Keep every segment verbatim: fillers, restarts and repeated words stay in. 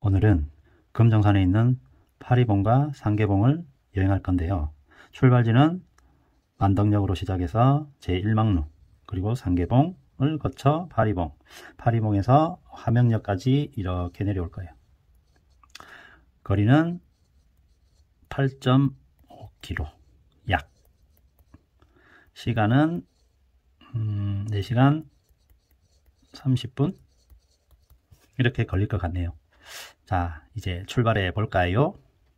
오늘은 금정산에 있는 파리봉과 상계봉을 여행할 건데요. 출발지는 만덕역으로 시작해서 제일 막로 그리고 상계봉을 거쳐 파리봉, 파리봉에서 화명역까지 이렇게 내려올 거예요. 거리는 팔 점 오 킬로미터 약. 시간은 음, 네 시간 삼십 분 이렇게 걸릴 것 같네요. 자, 이제 출발해 볼까요?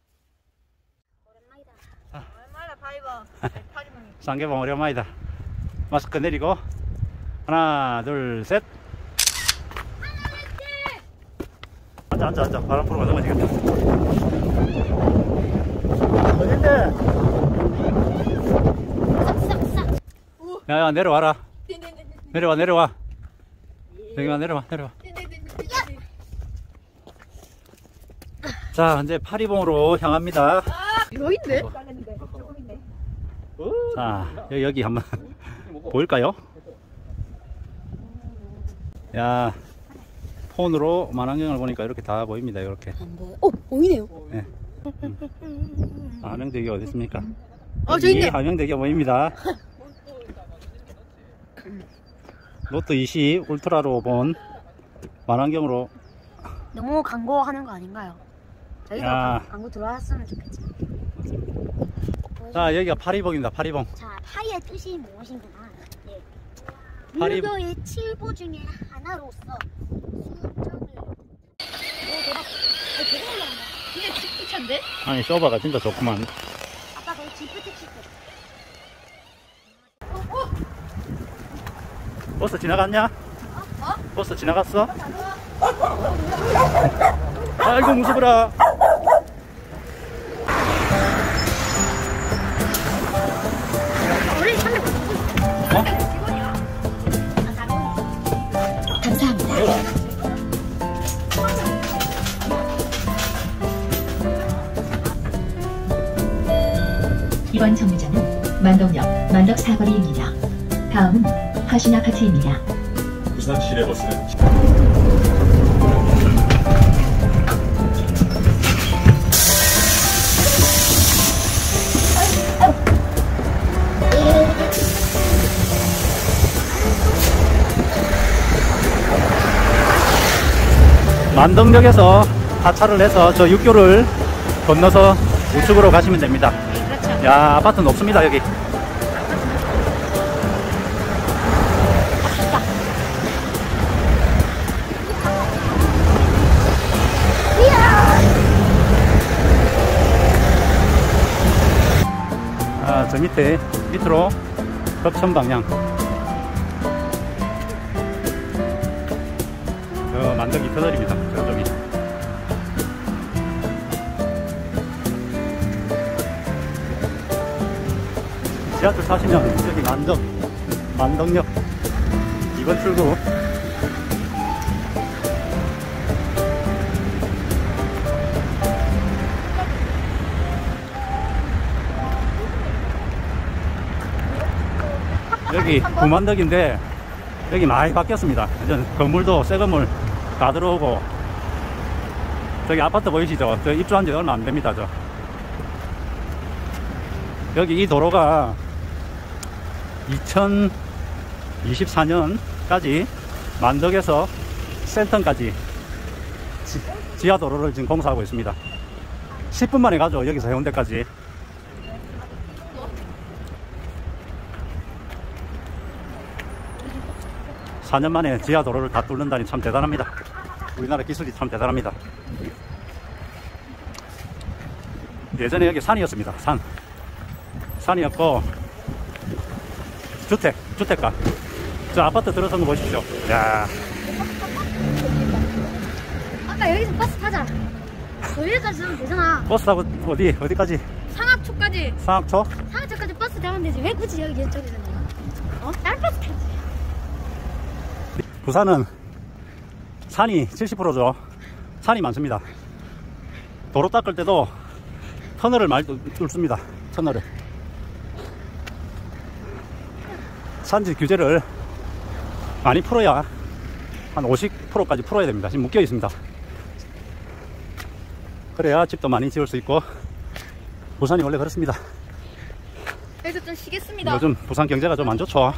오랜만이다. 파이버. 상계봉 오랜만이다. 마스크 내리고 하나 둘 셋. 앉아 앉아 앉아. 바람 불고 넘어지겠다. 어딘데? 야야 내려와라. 내려와 내려와. 여기만 내려와 내려와. 자, 이제 파리봉으로 향합니다. 아, 여긴데? 자, 여기, 여기 한번 보일까요? 야, 폰으로 만환경을 보니까 이렇게 다 보입니다. 이렇게. 안 보여. 어, 보이네요. 네. 음. 하명대교가 어디 있습니까? 어, 저기 있네. 하명대교 보입니다. 로또 이십 울트라로 본 만환경으로. 너무 광고하는 거 아닌가요? 저희도 야. 광고 들어왔으면 좋겠지. 자, 여기가 파리봉입니다. 파리봉. 자, 파이의 뜻이 무엇인구나. 예. 파리- 유교의 칠보 중에 하나로서 수정을. 오, 대박. 어, 되게 올라간다. 이게 집부차인데? 아니, 쇼바가 진짜 좋구만. 아빠 거기 집부차 때. 버스 지나갔냐? 어? 어? 버스 지나갔어? 아이고 무서워라. 원래 삼백 어? 직원이야. 아, 사건. 감사합니다. 이번 정류장은 만덕역 만덕 사거리입니다. 다음은 화신아파트입니다. 부산 시내버스는 만덕역에서 하차를 해서 저 육교를 건너서 우측으로 가시면 됩니다. 그렇죠. 야, 아파트는 없습니다 여기. 아, 저 밑에 밑으로 덕천 방향. 저 만덕이 터널입니다. 저쪽이. 지하철 타시면 여기 만덕, 만덕역 이 번 출구. 여기 구만덕인데 여기 많이 바뀌었습니다. 이제 건물도 새 건물 다 들어오고. 저기 아파트 보이시죠? 저 입주한 지 얼마 안 됩니다. 저 여기 이 도로가 이천이십사 년까지 만덕에서 센텀까지 지, 지하 도로를 지금 공사하고 있습니다. 십 분 만에 가죠. 여기서 해운대까지. 사 년 만에 지하 도로를 다 뚫는다니 참 대단합니다. 우리나라 기술이 참 대단합니다. 예전에 여기 산이었습니다. 산. 산이었고, 주택, 주택가. 저 아파트 들어선 거 보십시오. 야. 아까 여기서 버스 타자. 여기까지 타면 되잖아. 버스 타고 어디, 어디까지? 상합초까지. 상학초? 상합초까지 버스 타면 되지. 왜 굳이 여기 이쪽에서 내가? 어? 다른 버스 타지. 부산은 산이 칠십 퍼센트죠. 산이 많습니다. 도로 닦을 때도 터널을 많이 뚫습니다. 터널을. 산지 규제를 많이 풀어야 한 오십 퍼센트까지 풀어야 됩니다. 지금 묶여 있습니다. 그래야 집도 많이 지을 수 있고. 부산이 원래 그렇습니다. 여기서 좀 쉬겠습니다. 요즘 부산 경제가 좀 안 좋죠.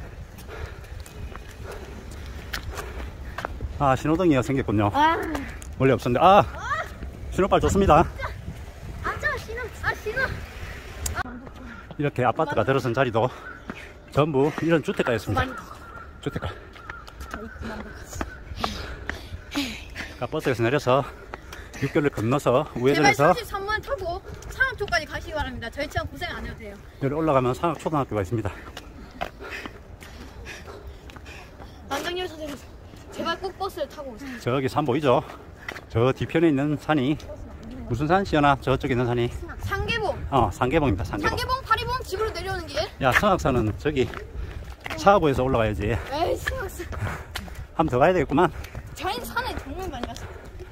아, 신호등이 생겼군요. 아, 원래 없었는데. 아, 신호빨 좋습니다. 아자 신호, 아 신호. 이렇게 아파트가 들어선 자리도 전부 이런 주택가였습니다. 주택가. 그러니까 버스에서 내려서 육교를 건너서 제발 우회전해서 삼십삼 번 타고 상암 쪽까지 가시기 바랍니다. 저희처럼 고생 안 해도 돼요. 여기 올라가면 상암초등학교가 있습니다. 만덕역에서 제발 꼭 버스를 타고 오세요. 저기 산 보이죠? 저 뒤편에 있는 산이 무슨 산, 시연아? 저쪽에 있는 산이 상계봉. 어, 상계봉입니다. 상계봉. 상계봉, 파리봉 집으로 내려오는 길. 야, 성악산은 저기 사하부에서 올라가야지. 에이, 신났어. 한 번 더 가야 되겠구만. 저희는 산에 정말 많이 갔어.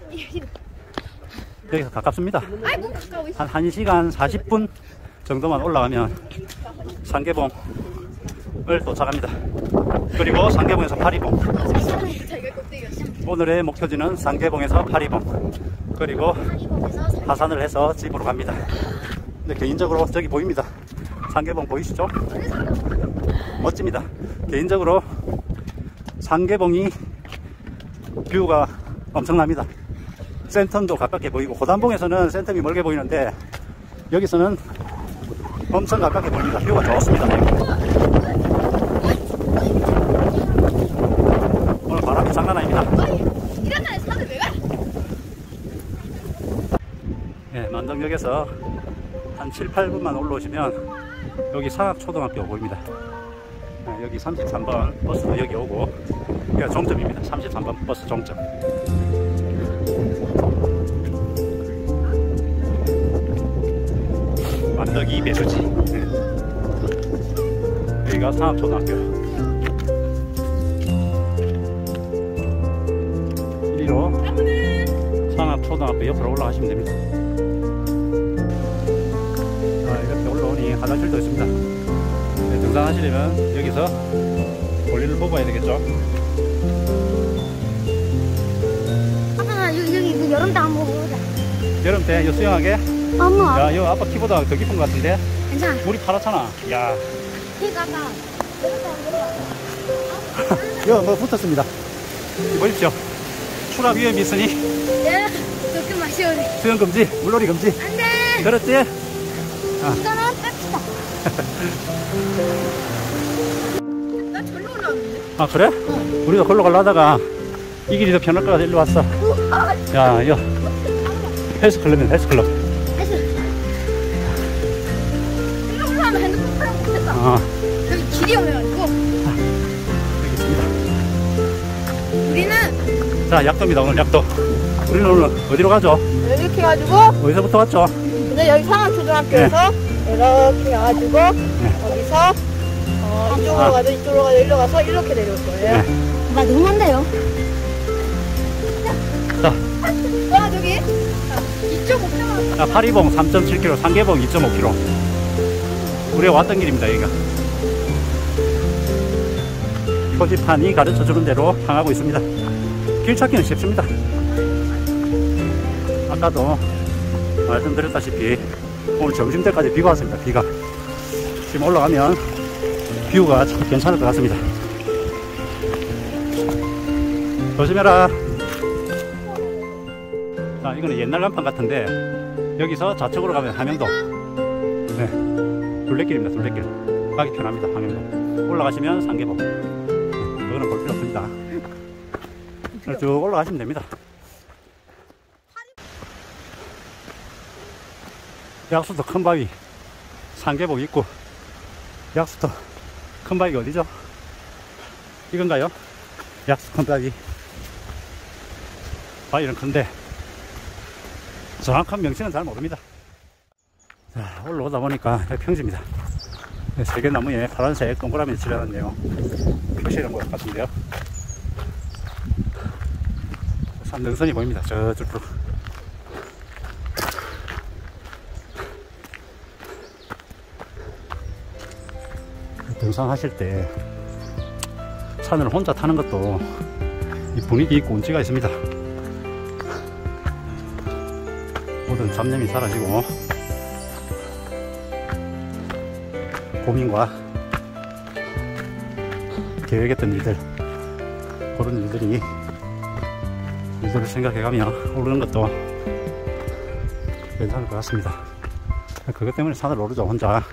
여기서 가깝습니다. 아이, 뭐 가까워 있어. 한 한 시간 사십 분 정도만 올라가면 상계봉을 도착합니다. 그리고 상계봉에서 파리봉. 자기가 꼭대기였어. 오늘의 목표지는 상계봉에서 파리봉, 그리고 파리봉에서 하산을 해서 집으로 갑니다. 근데 개인적으로 저기 보입니다. 상계봉 보이시죠? 멋집니다. 개인적으로 상계봉이 뷰가 엄청납니다. 센텀도 가깝게 보이고, 고단봉에서는 센텀이 멀게 보이는데 여기서는 엄청 가깝게 보입니다. 뷰가 좋습니다. 오늘 바람이 장난 아닙니다. 이런 날에 산을 왜 가? 예, 만덕역에서 한 칠, 팔 분만 올라오시면 여기 상악초등학교 보입니다. 예, 여기 삼십삼 번 버스도 여기 오고, 여기가 종점입니다. 삼십삼 번 버스 종점. 만덕이 배수지. 예. 여기가 상악초등학교. 이리로 상악초등학교 옆으로 올라가시면 됩니다. 아, 이렇게 올라오니 화장실도 있습니다. 네, 등산하시려면 여기서 볼일을 보고 해야 되겠죠. 아빠, 여기, 여기 그 여름때 한번 보자. 여름 때 이 수영하게. 엄마, 야, 이거 아빠 키보다 더 깊은 것 같은데. 괜찮아. 물이 파랗잖아. 야, 그니까 아까 여기 뭐 붙었습니다. 보십시오. 추락 위험이 있으니 네, 조금 마셔야 돼. 수영 금지, 물놀이 금지. 안 돼! 그렇지? 이거는 뺍시다. 나 절로 올라왔는데? 아, 그래? 어. 우리도 걸로 가려다가 이 길이 더 편할 것 같아. 일로 왔어. 우와, 야, 이거 헬스클럽이네, 헬스클럽. 됐어. 일로 올라가면 핸드폰 촬영 못했다. 아, 여기 길이 오해가지고. 여기 있습니다. 우리는 자, 약도입니다. 오늘 약도. 우리는 오늘 어디로 가죠? 이렇게 해가지고, 어디서부터 왔죠? 근데 여기 상암초등학교에서 이렇게 해가지고, 여기서 어, 이쪽으로 아. 가서 이쪽으로 가서 일로 가서 이렇게 내려올 거예요. 네. 나 너무 한데요? 자, 와, 저기. 이쪽 옥상. 자, 파리봉 삼 점 칠 킬로미터, 상계봉 이 점 오 킬로미터. 우리가 왔던 길입니다, 여기가. 표지판이 가르쳐주는 대로 향하고 있습니다. 길 찾기는 쉽습니다. 아까도 말씀드렸다시피 오늘 점심때까지 비가 왔습니다. 비가. 지금 올라가면 뷰가 참 괜찮을 것 같습니다. 조심해라. 자, 이거는 옛날 간판 같은데 여기서 좌측으로 가면 함영동. 네, 둘레길입니다. 둘레길. 가기 편합니다. 함영동. 올라가시면 상계봉. 네, 그거는 볼 필요 없습니다. 쭉 올라가시면 됩니다. 약수터 큰바위 상계봉 있고, 약수터 큰바위가 어디죠? 이건가요? 약수 큰바위. 바위는 큰데 정확한 명칭은 잘 모릅니다. 자, 올라오다 보니까 평지입니다. 세계나무에 파란색 동그라미 칠해놨네요. 표시한 것 같은데요. 산능선이 보입니다. 저쪽으로. 등산하실 때 산을 혼자 타는 것도 이 분위기 있고 운치가 있습니다. 모든 잡념이 사라지고 고민과 계획했던 일들, 그런 일들이 일들을 생각해가며 오르는 것도 괜찮을 것 같습니다. 그것 때문에 산을 오르죠, 혼자.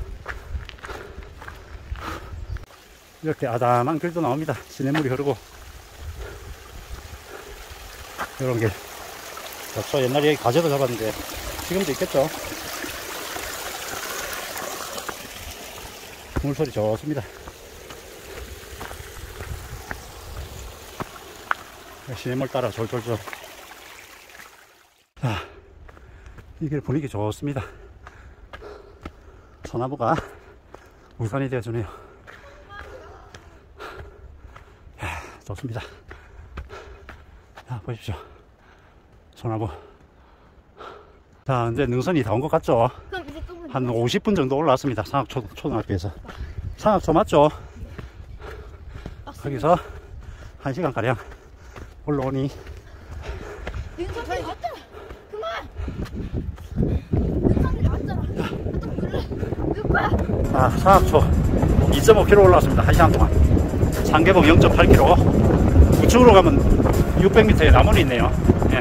이렇게 아담한 길도 나옵니다. 시냇물이 흐르고 이런 길. 저 옛날에 여기 가재도 잡았는데 지금도 있겠죠. 물소리 좋습니다. 시냇물 따라 졸졸졸. 자, 이 길 분위기 좋습니다. 소나무가 우산이 되어주네요. 이야, 좋습니다. 자, 보십시오. 소나무. 자, 이제 능선이 다 온 것 같죠? 그럼 이제 또 보자. 한 오십 분 정도 올라왔습니다. 상학초등학교에서. 상학초 맞죠? 거기서 한 시간 가량 올라오니. 능선이 나왔잖아. 그만. 능선이 나왔잖아. 또 그래. 왜 거야? 아, 상학초 이 점 오 킬로미터 올라왔습니다. 한 시간 동안. 상계봉 영 점 팔 킬로미터. 우측으로 가면 육백 미터의 남원이 있네요. 예.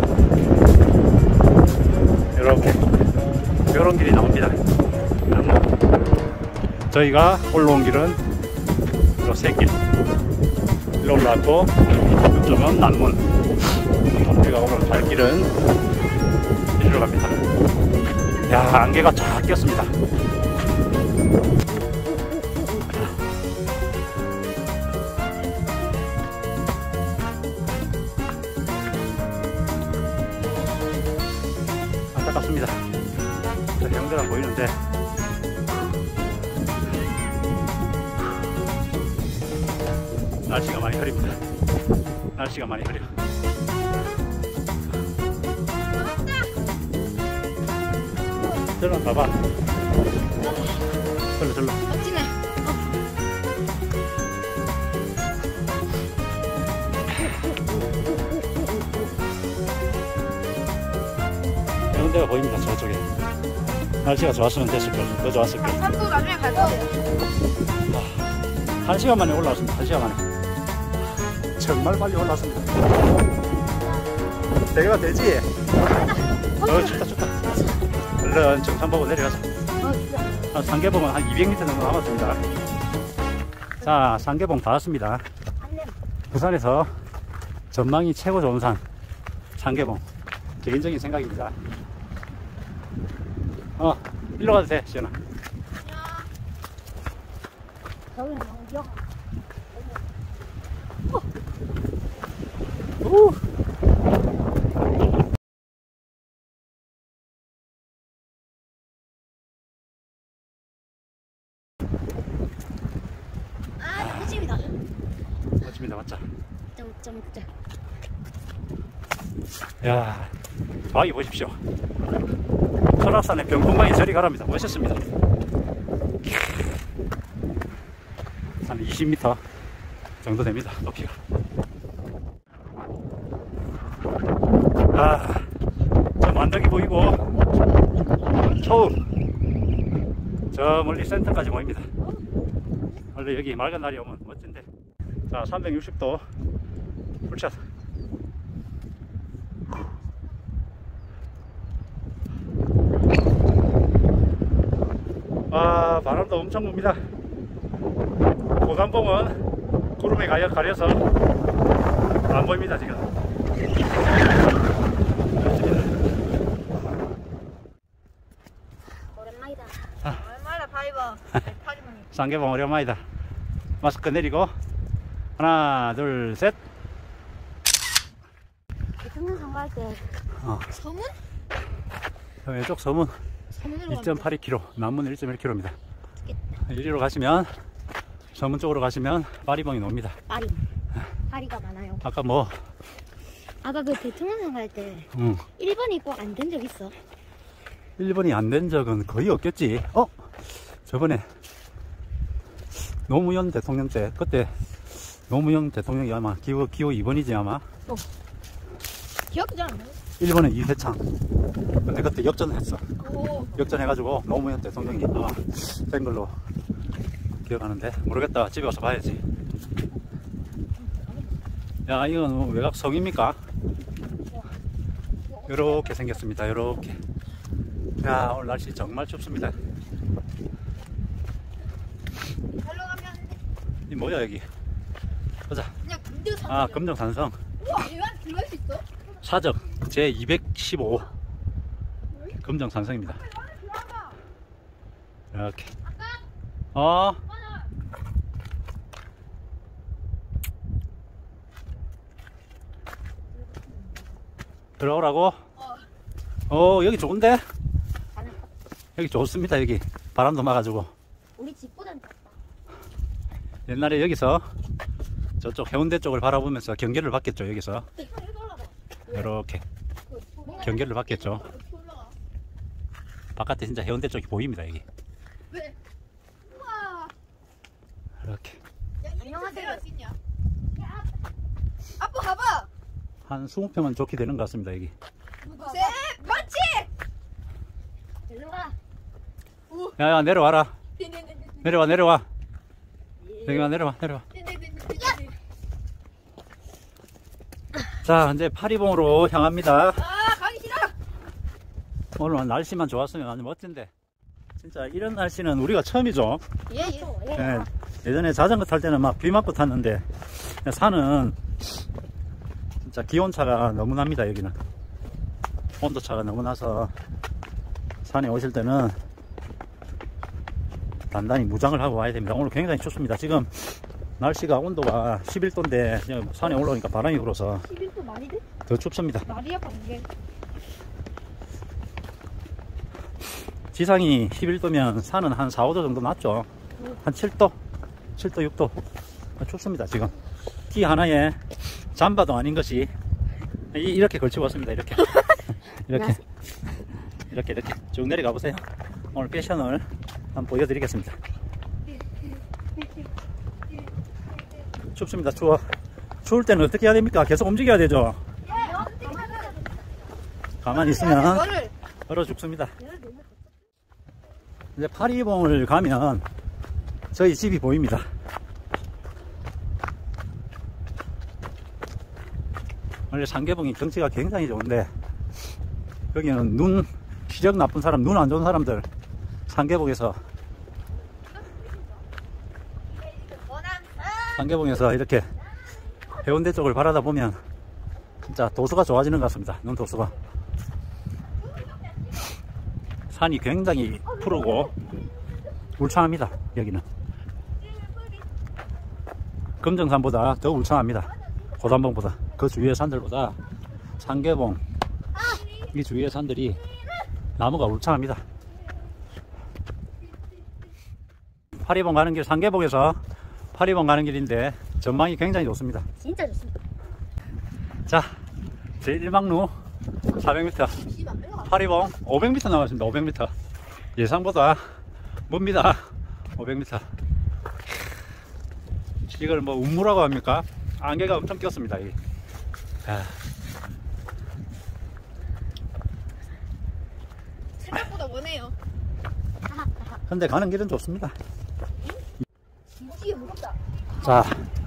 이렇게 이런 길이 나옵니다. 저희가 올라온 길은 요 새길 일로 올라왔고, 이쪽은 남문. 저희가 오늘 갈 길은 이리로 갑니다. 야, 안개가 쫙 꼈습니다. 안타깝습니다. 저 형들 안 보이는데 날씨가 많이 흐립니다. 날씨가 많이 흐려. 저로 가봐. 절로 절로. 멋지네. 이런 데가 보입니다. 저쪽에. 날씨가 좋았으면 됐을걸. 더 좋았을걸. 산도 나중에 갈 거예요. 한 시간 만에 올라왔습니다. 한 시간 만에. 정말 빨리 올라왔습니다. 대가 되지? 어, 좋다, 좋다. 얼른 정상 보고 내려가자. 한 상계봉은 한 이백 미터 정도 남았습니다. 자, 상계봉 다 왔습니다. 부산에서 전망이 최고 좋은 산, 상계봉. 개인적인 생각입니다. 어, 일로 가도 돼, 시연아. 저기는 어디야? 오! 아, 멋집니다. 멋집니다, 맞죠? 점, 점, 점. 야, 바위 보십시오. 설악산의 병풍강이 저리 가랍니다. 멋있습니다. 한 이십 미터 정도 됩니다. 높이가. 아, 저 만덕이 보이고 처음 저 멀리 센터까지 보입니다. 원래 여기 맑은 날이 오면 멋진데. 자, 삼백육십 도 풀샷. 아, 바람도 엄청 붑니다. 고감봉은 구름에 가려, 가려서 안 보입니다, 지금. 오랜만이다. 아. 오랜만이다, 바이버. 파리머니. 상계봉 오랜만이다. 마스크 내리고 하나, 둘, 셋. 대통령 선거할 때 어. 서문? 왼쪽 서문 서문으로 일 점 팔이 킬로미터, 남문 일 점 일 킬로미터입니다. 이리로 가시면, 서문 쪽으로 가시면 파리봉이 나옵니다. 파리. 파리가 많아요. 아까 뭐, 아까 그 대통령 선거할 때 음, 일 번이 꼭 안 된 적 있어? 일 번이 안 된 적은 거의 없겠지. 어? 저번에 노무현 대통령 때, 그때 노무현 대통령이 아마 기호, 기호 이 번이지 아마. 기억이 잘 안 나. 일본의 이회창. 근데 그때 역전했어. 오. 역전해가지고 노무현 대통령이 아, 된 걸로 기억하는데 모르겠다. 집에 와서 봐야지. 야, 이건 외곽 성입니까? 요렇게 생겼습니다. 요렇게. 야, 오늘 날씨 정말 춥습니다. 달러 가면 이 뭐야 여기? 보자. 그냥 금대산. 아, 금정산성 우와, 얘가 들어갈 수 있어? 사적 제 이백십오 금정산성입니다. 이렇게. 어. 들어오라고? 어, 여기 좋은데? 여기 좋습니다. 여기 바람도 막아주고. 우리 집보단 낫다. 옛날에 여기서 저쪽 해운대 쪽을 바라보면서 경계를 받겠죠. 여기서 이렇게 경계를 받겠죠. 바깥에 진짜 해운대 쪽이 보입니다. 여기 왜? 우와. 이렇게 안녕하세요. 아빠 가봐. 한 이십 평은 좋게 되는 것 같습니다. 여기. 세 맞지? 일로 와. 야야, 내려와라. 내려와 내려와. 여기와 내려와 내려와. 자, 이제 파리봉으로 향합니다. 아, 가기 싫어. 오늘 날씨만 좋았으면 아주 멋진데 진짜 이런 날씨는 우리가 처음이죠. 예, 예. 예, 예전에 자전거 탈 때는 막 비 맞고 탔는데 산은 진짜 기온차가 너무 납니다. 여기는 온도차가 너무 나서 산에 오실 때는 단단히 무장을 하고 와야 됩니다. 오늘 굉장히 춥습니다. 지금 날씨가 온도가 십일 도인데 산에 올라오니까 바람이 불어서 십일 도 말이 돼? 더 춥습니다. 말이야, 반개. 지상이 십일 도면 산은 한 사, 오 도 정도 낮죠. 한 칠 도, 칠 도, 육 도. 춥습니다. 지금 티 하나에 잠바도 아닌 것이 이- 이렇게 걸치고 왔습니다. 이렇게 이렇게 이렇게 이렇게 쭉 내려가 보세요. 오늘 패션을 한번 보여드리겠습니다. 춥습니다. 추워. 추울 때는 어떻게 해야 됩니까? 계속 움직여야 되죠. 가만히 있으면 너를 얼어 죽습니다. 이제 파리봉을 가면 저희 집이 보입니다. 원래 상계봉이 경치가 굉장히 좋은데 여기는 눈, 시력 나쁜 사람, 눈 안 좋은 사람들 상계봉에서 상계봉에서 이렇게 해운대 쪽을 바라다 보면 진짜 도수가 좋아지는 것 같습니다. 눈 도수가. 산이 굉장히 푸르고 울창합니다. 여기는 금정산보다 더 울창합니다. 고산봉보다 그 주위의 산들보다 상계봉 이 주위의 산들이 나무가 울창합니다. 파리봉 가는 길, 상계봉에서 파리봉 가는 길인데 전망이 굉장히 좋습니다. 진짜 좋습니다. 자, 제일 막루 사백 미터, 파리봉 오백 미터 나왔습니다. 오백 미터 예상보다 멉니다. 오백 미터. 이걸 뭐 운무라고 합니까? 안개가 엄청 꼈습니다. 여기. 아, 생각보다 머네요. 근데 가는 길은 좋습니다. 무지개 무섭다. 자,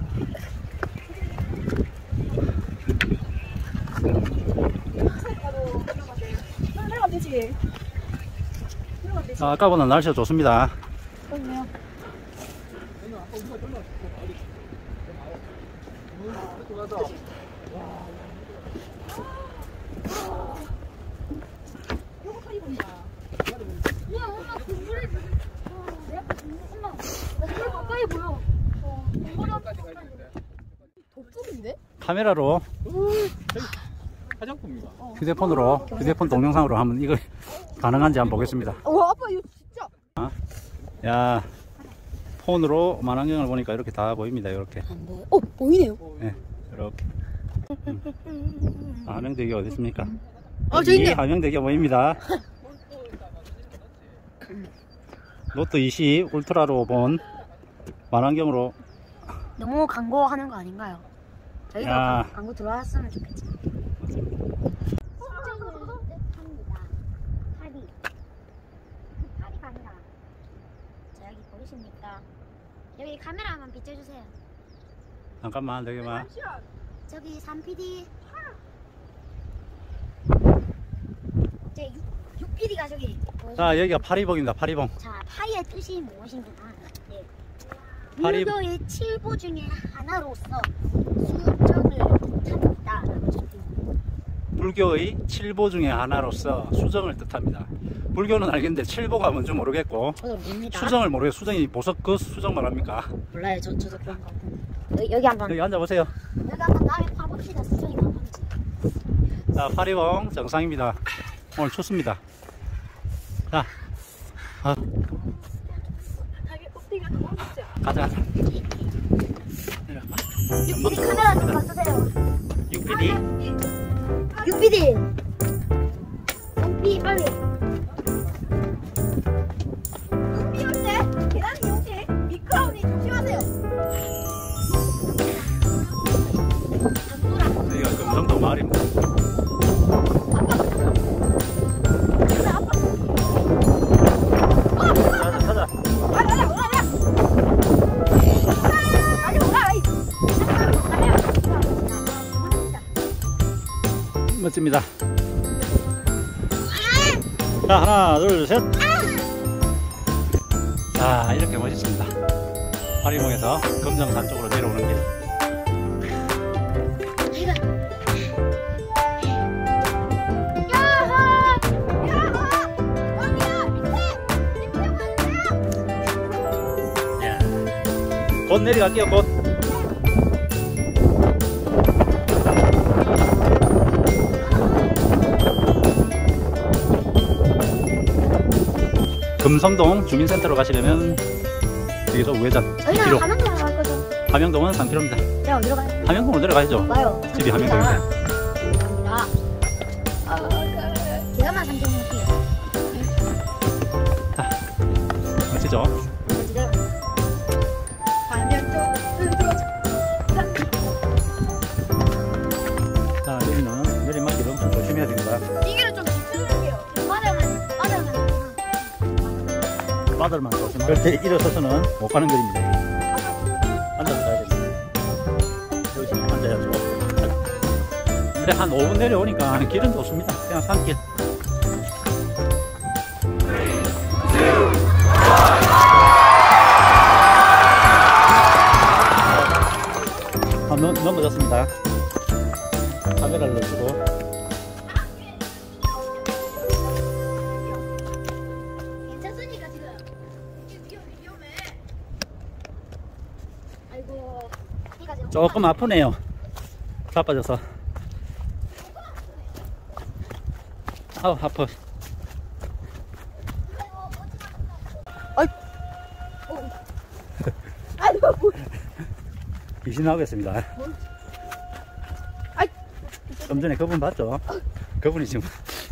내려가면 되지. 아, 아까보다 날씨가 좋습니다. 그렇네요. 카메라로 화장품입니다. 휴대폰으로 휴대폰 동영상으로 한번 이걸 가능한지 한번 보겠습니다. 와, 아빠 이거 진짜. 야, 폰으로 만환경을 보니까 이렇게 다 보입니다. 이렇게. 어, 보이네요. 네, 이렇게. 음. 한명대기가 어디 있습니까? 어, 저기 있네. 한명대기가 보입니다. 로또 이십 울트라로 본 만환경으로. 너무 광고하는 거 아닌가요? 저희가 야. 광고 들어왔으면 좋겠지. 누구십니까? 여기 카메라 한번 비춰주세요. 잠깐만 저기만. 저기 삼 피디. 제 육 피디가 저기. 자 여기가 파리봉입니다. 파리봉. 자, 파이의 뜻이 무엇인가? 예. 파리- 불교의 칠보 중에 하나로서 수정을 뜻합니다. 불교의 칠보 중에 하나로서 수정을 뜻합니다. 불교는 알겠는데 칠보가 뭔지 모르겠고 저도 뭡니다. 수정을 모르겠. 수정이 보석 그 수정 말합니까? 몰라요. 저 저도 그런 거 같은데. 여기, 여기 한번 여기 앉아 보세요. 여기 한번 다음에 파봅시다. 수정이 뭔지. 자 파리봉 정상입니다. 오늘 춥습니다. 자 아. 가자 가자. 육 피디 카메라 좀 봐주세요. 육 피디 육 피디. 용피 빨리. 용피 형제. 계단이 용피. 미끄러우니 조심하세요. 여기가 금성도 마을입니다. 가자 가자. 멋집니다. 자 하나 둘 셋. 자 이렇게 멋있습니다. 파리봉에서 금정산 쪽으로 내려오는 길. 곧 내려갈게요. 곧. 금성동 주민센터로 가시려면 여기서 우회전 이 저희는 킬로미터. 함양동으로 갈 거죠. 함영동은 삼 킬로미터입니다. 제가 어디로 가요? 함영동으로 내려가야죠. 가요. 집이 함영동인데. 감사합니다. 계단만 삼 킬로미터. 멋지죠? 자 여기는 내리막길 엄청 조심해야 됩니다. 이게를 좀 집중할게요. 바다만, 바다만. 바닥만 조심. 절대 일어서서는 못 가는 길입니다. 앉아서 가야 됩니다. 여기 앉아야죠. 근데 한 오 분 내려오니까 길은 좋습니다. 그냥 산길. 아, 넘, 넘어졌습니다. 카메라를 넣고. 괜찮으니까 지금. 위험해, 위험해. 아이고. 이가 지금 조금 아프네요. 자빠져서. 아우, 아파. 아이고. 귀신 나오겠습니다. 아이. 좀 전에 그분 봤죠? 그분이 지금.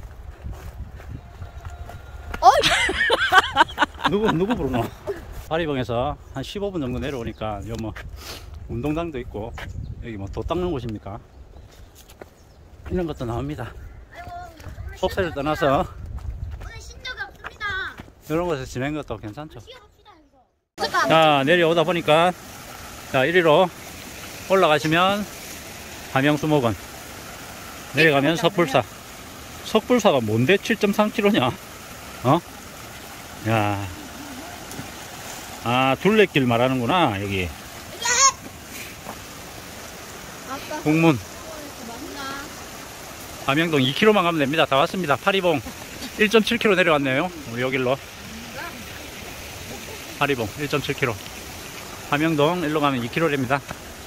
누구, 누구 부르노? 파리봉에서 한 십오 분 정도 내려오니까, 요 뭐, 운동장도 있고, 여기 뭐, 도 닦는 곳입니까? 이런 것도 나옵니다. 속세를 떠나서, 오늘 신적이 없습니다. 이런 곳에서 지내는 것도 괜찮죠. 쉬어봅시다, 여기서. 자, 내려오다 보니까, 자, 이리로 올라가시면, 함영수목원. 내려가면 석불사. 석불사가 뭔데 칠 점 삼 킬로미터냐? 어? 야. 아, 둘레길 말하는구나, 여기. 공문. 함영동 이 킬로미터만 가면 됩니다. 다 왔습니다. 파리봉 일 점 칠 킬로미터 내려왔네요. 우리 여길로. 파리봉 일 점 칠 킬로미터. 함영동 일로 가면 이 킬로미터입니다.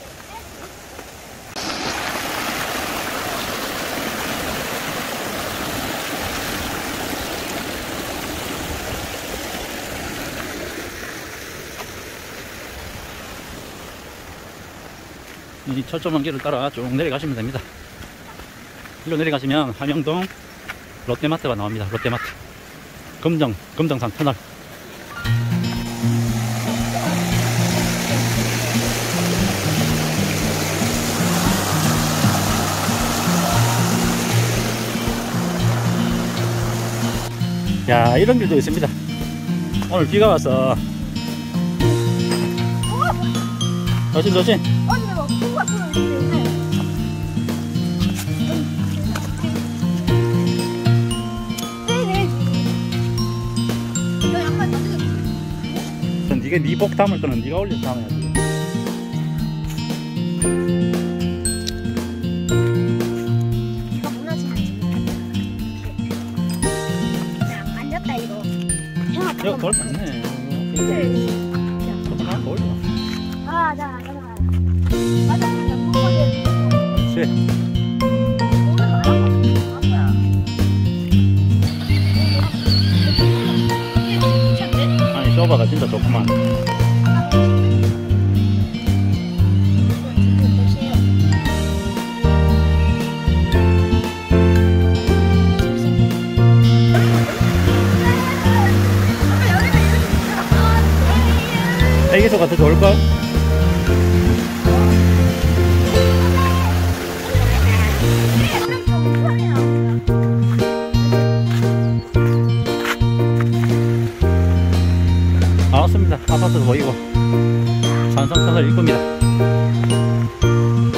이 철조망 길을 따라 쭉 내려가시면 됩니다. 일로 내려가시면 함영동 롯데마트가 나옵니다. 롯데마트. 금정, 금정산 터널. 야, 이런 길도 있습니다. 오늘 비가 와서 조심 조심. 언니 뭐 콩과 콩을 때문에. 네네. 너 양말 다 뜯어. 전 네가 네 복 담을 거는 네가 올려서 담아야지. 이거 무너지면 그냥 만졌다 이거. 이거 돌 맞네. 조금만 더 올려. 아, 나, 나, 나. 맞아, 맞아. 그거는 그렇지. 오늘 말한 거 아빠야. 괜찮네? 아니 좁아가 진짜 조그만. 애기소가 더 좋을걸? 나왔습니다. 아파트도 보이고 산성터설 입구입니다.